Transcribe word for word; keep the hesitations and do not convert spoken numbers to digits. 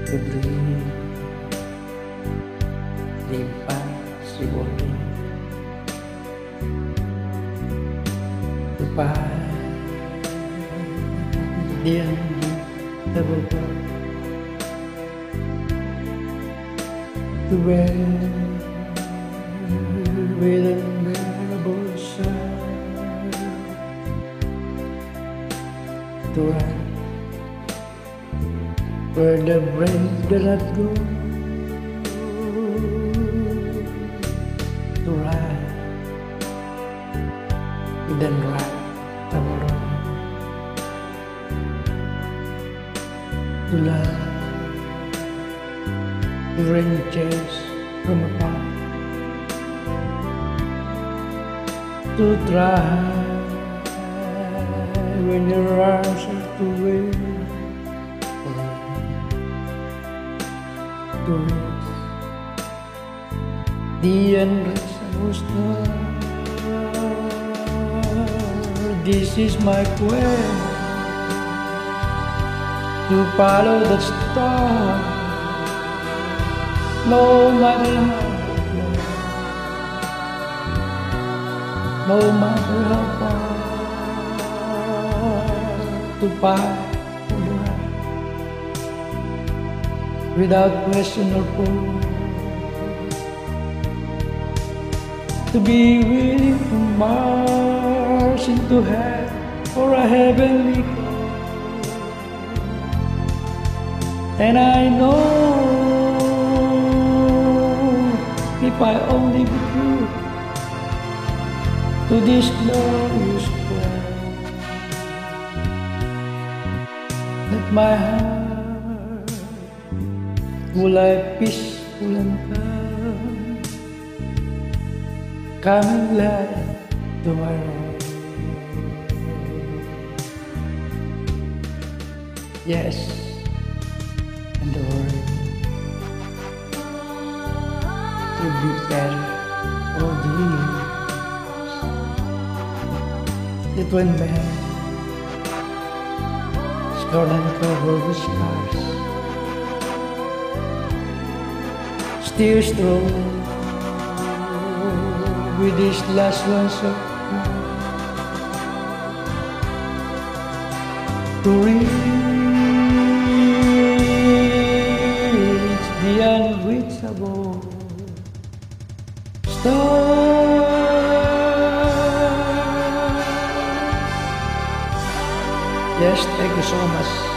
to breathe the impossible dream, to find the unbeatable God, to bear with unbearable sorrow, to run where the brain cannot go, to ride then ride tomorrow, to love the ranges from afar, to try when your arms are too weak, to reach the unreachable star. This is my quest, to follow the star, no matter how long, no matter how far, to find for the right, without question or proof, to be willing to march into hell for a heavenly cause. And I know if I only be true to this glorious plan, that my heart will lie peaceful and calm, come and light tomorrow. Yes, and the world will be better all the years that when man is gonna cover with scars, still strong with these last ones of to reach the unreachable star. Yes, thank you so much.